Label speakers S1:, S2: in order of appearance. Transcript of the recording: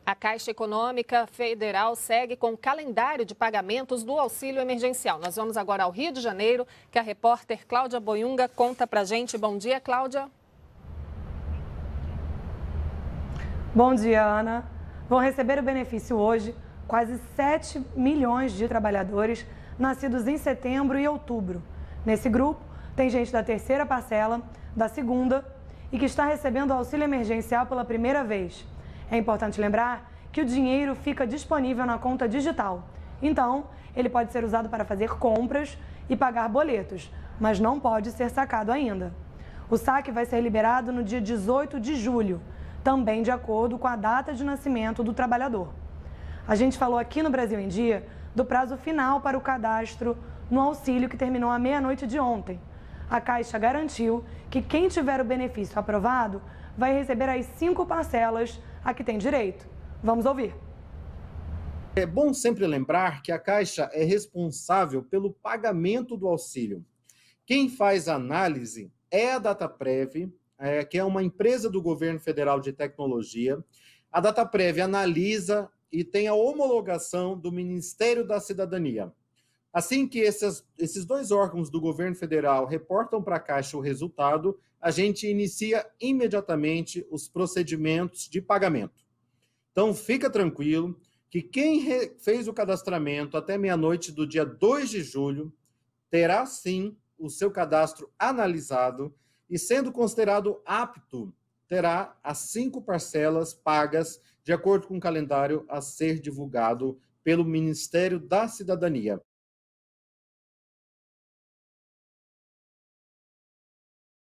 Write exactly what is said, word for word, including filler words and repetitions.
S1: A Caixa Econômica Federal segue com o calendário de pagamentos do auxílio emergencial. Nós vamos agora ao Rio de Janeiro, que a repórter Cláudia Boiunga conta pra gente. Bom dia, Cláudia.
S2: Bom dia, Ana. Vão receber o benefício hoje quase sete milhões de trabalhadores nascidos em setembro e outubro. Nesse grupo, tem gente da terceira parcela, da segunda e que está recebendo o auxílio emergencial pela primeira vez. É importante lembrar que o dinheiro fica disponível na conta digital. Então, ele pode ser usado para fazer compras e pagar boletos, mas não pode ser sacado ainda. O saque vai ser liberado no dia dezoito de julho, também de acordo com a data de nascimento do trabalhador. A gente falou aqui no Brasil em Dia do prazo final para o cadastro no auxílio que terminou à meia-noite de ontem. A Caixa garantiu que quem tiver o benefício aprovado vai receber as cinco parcelas a que tem direito. Vamos ouvir.
S3: É bom sempre lembrar que a Caixa é responsável pelo pagamento do auxílio. Quem faz a análise é a Dataprev, é, que é uma empresa do governo federal de tecnologia. A Dataprev analisa e tem a homologação do Ministério da Cidadania. Assim que esses, esses dois órgãos do governo federal reportam para a Caixa o resultado, a gente inicia imediatamente os procedimentos de pagamento. Então, fica tranquilo que quem fez o cadastramento até meia-noite do dia dois de julho terá, sim, o seu cadastro analisado e, sendo considerado apto, terá as cinco parcelas pagas de acordo com o calendário a ser divulgado pelo Ministério da Cidadania.